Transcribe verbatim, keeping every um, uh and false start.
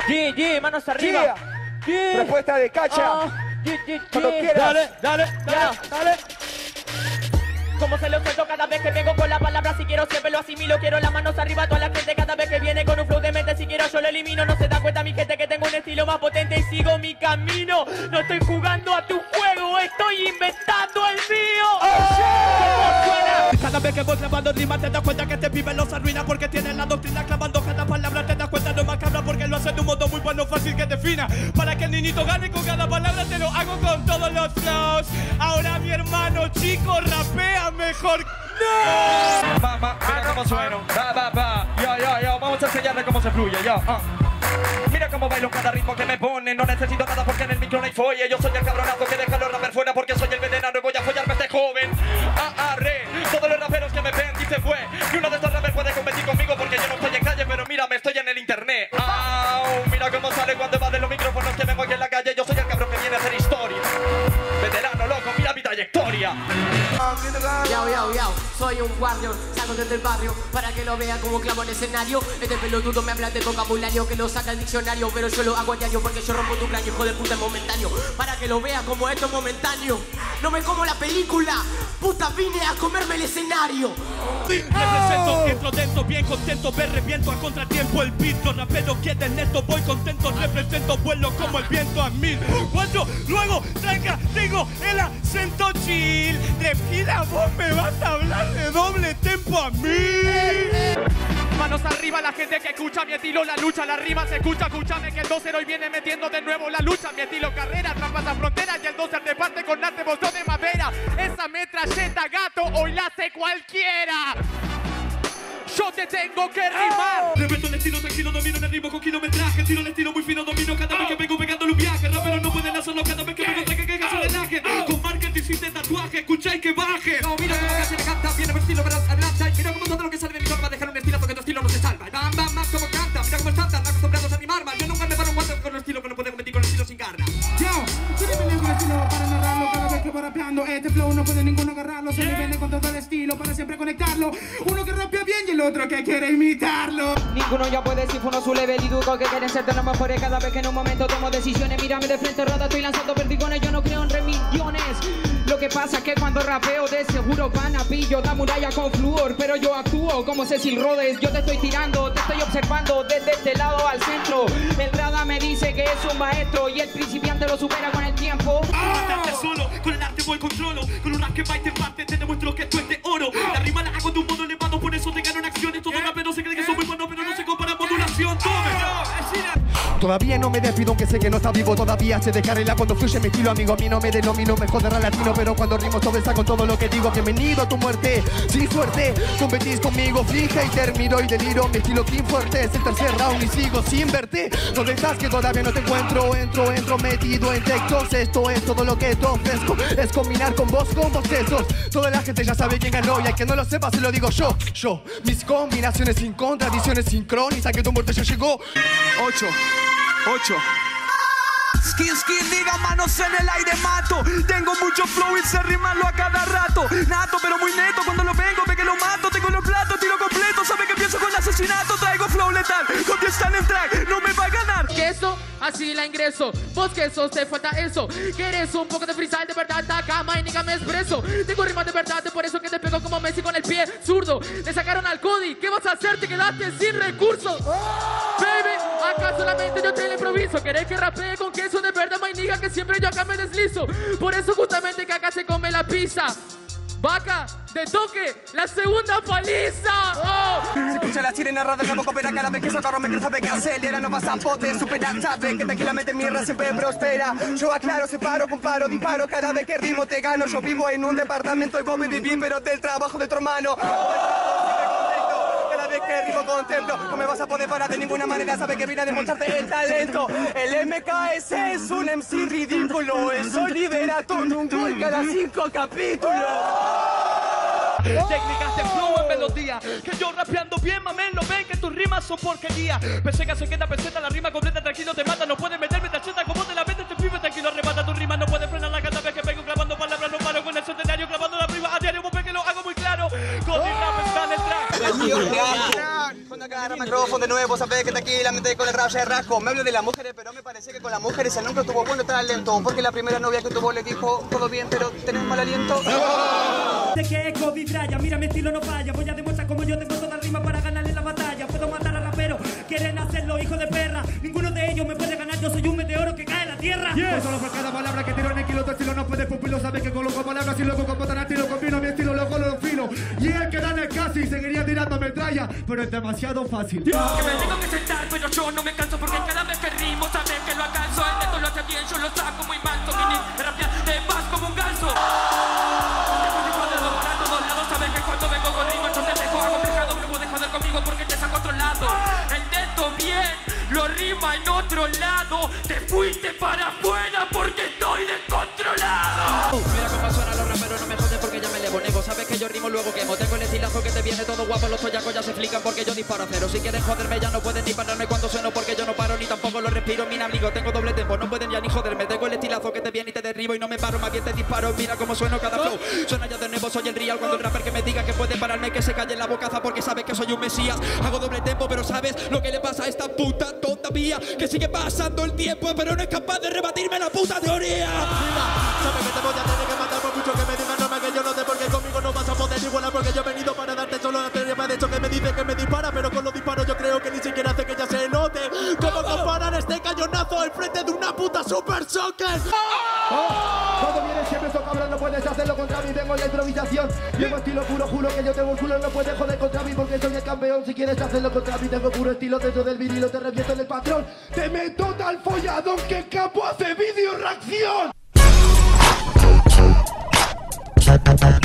G, G, manos arriba. G. Respuesta de Cacha. Oh, G, G, Cuando G. quieras. Dale, dale, dale, dale. Como se lo suelto cada vez que vengo con la palabra, si quiero siempre lo asimilo. Quiero las manos arriba a toda la gente cada vez que viene con un flow de mente. Si quiero yo lo elimino, no se da cuenta mi gente que tengo un estilo más potente y sigo mi camino. No estoy jugando a tu juego, estoy inventando el mío. ¿Cómo suena? Cada vez que voy clavando rimas te das cuenta que este pibe los arruina porque tiene la doctrina clavando cada palabra. Te das cuenta no es macabra porque lo hace de un modo muy bueno, fácil que defina. Para que el niñito gane con cada palabra te lo hago con todos los flows. Ahora mi hermano chico rapea mejor. ¡No! Va, va, mira cómo sueno. Va, va, va. Yo, yo, yo. Vamos a enseñarle cómo se fluye, yo. Uh. Mira cómo bailo cada ritmo que me pone. No necesito nada porque en el micro no hay folle. Yo soy el cabronazo que deja a los rappers fuera porque soy el venenano y voy a follarme a este joven. Arre, todos los raperos que me ven dicen fue y uno de estos rappers puede competir conmigo porque yo no estoy en calle, pero mira, me estoy en el internet. Au, mira cómo sale cuando va de los micrófonos que vengo aquí en la calle. Yo soy el cabrón que viene a hacer historia. Veterano, loco, mira mi trayectoria. Yao, yao, yao, soy un warrior, salgo desde el barrio para que lo vea como clavo en el escenario. Este pelotudo me habla de vocabulario que lo saca el diccionario, pero yo lo hago a diario porque yo rompo tu cráneo, hijo de puta, es momentáneo. Para que lo vea como esto es momentáneo. No me como la película, puta, vine a comerme el escenario. Represento, entro dentro, bien contento, ver reviento a contratiempo el beat, los raperos quieren esto, voy contento, represento, vuelo como el viento a mil. Cuatro, luego, tranca, tengo el acento chill. Tranquila, vos me vas a hablar de doble tempo a mí. Manos arriba, la gente que escucha mi estilo, la lucha, la rima se escucha, escúchame que el docer hoy viene metiendo de nuevo la lucha. Mi estilo carrera, traspasa fronteras y el docer de parte con arte botón de madera. Esa metralleta gato hoy la hace cualquiera. Yo te tengo que rimar. Oh. Reveto el estilo tranquilo, domino el ritmo con kilometraje. Tiro el estilo muy fino, domino cada vez que vengo pegando un viaje. Raperos no pueden hacerlo cada vez que vengo traje que se relaje. Con marketing sin tatuaje, escucháis que baje. No, mira cómo que se le canta, viene mi estilo para adelante. Mira cómo todo lo que sale de mi norma dejar un estilo porque tu estilo no se salva. Bam, bam, bam, como canta, mira cómo están acostumbrados a rimar mal. Yo nunca me paro un guante con el estilo que no puede competir con el estilo sin garra. Yo, tú te vienes con el estilo para narrarlo cada vez que va rapeando. Este flow no puede ninguno agarrarlo, se le viene con todo el estilo para siempre conectarlo. Uno que rapea bien y el otro que quiere imitarlo. Ninguno ya puede decir uno su level y dudo que quieren ser de los mejores cada vez que en un momento tomo decisiones. Mírame de frente, rata, estoy lanzando perdigones, yo no creo en remillones. Lo que pasa es que cuando rapeo de seguro van a pillo la muralla con flúor, pero yo actúo como Cecil Rhodes. Yo te estoy tirando, te estoy observando desde este lado al centro. El Rada me dice que es un maestro y el principiante lo supera con el tiempo. Matarte solo, con el arte voy controlo. Con un rap que va y te parte, te demuestro que tú es de oro. La rima la hago de un modo elevado, por eso te gano en acciones. Todos los raperos se creen que son muy buenos, pero no se compara modulación. Todavía no me despido aunque sé que no está vivo. Todavía se descarrila cuando fluye mi estilo. Amigo, a mí no me denomino mejor de rap latino, pero cuando rimo todo está con todo lo que digo. Bienvenido a tu muerte, sin suerte. Competís conmigo, fija y termino y deliro. Mi estilo clean fuerte es el tercer round y sigo sin verte. ¿Dónde estás que todavía no te encuentro? Entro, entro metido en textos. Esto es todo lo que te ofrezco. Es combinar con vos, con bocetos. Toda la gente ya sabe quién ganó y al que no lo sepa se lo digo yo. Yo, mis combinaciones sin contradicciones sincrónicas. Que tu muerte ya llegó. Ocho. Ocho. Skin, skin, diga manos en el aire, mato. Tengo mucho flow y sé rimarlo a cada rato. Nato, pero muy neto, cuando lo vengo, ve que lo mato. Tengo los platos, tiro completo, sabe que empiezo con asesinato. Traigo flow letal, con diez están en track, no me va a ganar. Queso, así la ingreso. Vos quesos, te falta eso. ¿Quieres un poco de freestyle de verdad? Cama y niga me expreso. Tengo rimas de verdad, por eso que te pego como Messi con el pie zurdo. Le sacaron al Cody, ¿qué vas a hacer? Te quedaste sin recursos. Baby, acá solamente yo te lo improviso. ¿Querés que rapee con queso de verdad, my nigga? Que siempre yo acá me deslizo. Por eso justamente que acá se come la pizza. Vaca, de toque, la segunda paliza. Oh. Se escucha la sirena rara, la boca opera cada vez que ese carro me sabe que acelera. No vas a poder superar, sabe que tranquilamente mi raza siempre prospera. Yo aclaro, separo, comparo, disparo. Cada vez que rimo te gano. Yo vivo en un departamento y vos me vivís, pero del trabajo de tu hermano. Que rimo contemplo, no me vas a poder parar de ninguna manera. Sabe que vine a demostrarte el talento. El M K S es un M C ridículo. Eso libera todo un gol cada cinco capítulos. Técnicas de flow en melodía, que yo rapeando bien, mamén, no ven que tus rimas son porquería. Pensé que setenta peseta, la rima completa, tranquilo te mata. No puedes meterme tacheta como te la metes, te pibe, tranquilo, arrebata tu rima. No puedes frenarla cada vez que vengo clavando palabras. No paro con el centenario, clavando la prima a diario. Vos ves que lo hago muy claro, con mi rap está en el track. Cuando agarra micrófono de nuevo, sabes que tranquilamente con el rap se rasco. Me hablo de las mujeres, pero me parece que con las mujeres él nunca tuvo bueno talento. Porque la primera novia que tuvo le dijo, todo bien, pero tenés mal aliento. De que es Kobe Bryant, mira mi estilo no falla. Voy a demostrar como yo tengo toda rima para ganarle la batalla. Puedo matar a raperos, quieren hacerlo, hijos de perra. Ninguno de ellos me puede ganar, yo soy un meteoro que cae en la tierra. Yes. Pues solo por cada palabra que tiro en el kilo, tu estilo no puede pupilo. Sabes que coloco palabras y luego como tan estilo combino mi estilo, luego lo filo. Y el que da en el casi seguiría tirando metralla, pero es demasiado fácil. Que me tengo que sentar, pero yo no me canso porque cada vez que rimo sabes que lo alcanzo. El neto lo hace bien, yo lo saco muy manso. Vine de rapear, te vas como un ganso. Sabes que cuando vengo con ritmo yo te dejo algo pecado. No puedes joder conmigo porque te saco a otro lado. El neto bien, lo rima en otro lado. Te fuiste para afuera porque estoy descontrolado. Mira cómo suenan los raperos, no me joden porque ya me levo nego. Sabes que yo rimo luego quemo. Tengo el estilazo que te viene todo guapo. Los toyacos ya se explican porque yo disparo a cero. Si quieren joderme ya no pueden ni pararme cuando sueno porque yo no paro ni tampoco lo respiro. Mira amigo, tengo doble tempo, no pueden ya ni joderme. Tengo el estilazo que te viene y te derribo y no me paro, más bien te disparo. Mira cómo sueno cada flow. Suena ya de nuevo, soy el real. Cuando el rapper que me diga que puede pararme, que se calle en la bocaza porque sabe que soy un mesías. Hago doble tempo, pero sabes lo que le pasa a esta puta todavía, que sigue pasando el tiempo, pero no es capaz de rebatirme la puta teoría. Sabes que te voy a tener que matar por mucho que me digan, no me que yo no sé porque conmigo no vas a poder igualar porque yo he venido para darte solo la teoría. De hecho que me dice que me dispara, pero con los disparos yo creo que ni siquiera hace que ya se note. ¿Cómo comparar este cañonazo al frente de una puta Super Soccer? Oh, todo viene siempre, eso cabrón, no puedes hacerlo contra mí, tengo la improvisación. Llevo estilo puro, juro que yo tengo el culo, no puedes joder contra mí porque soy el campeón. Si quieres hacerlo contra mí, tengo puro estilo dentro del vinilo, te reviento en el patrón. Te meto tal folladón que el campo hace vídeo reacción.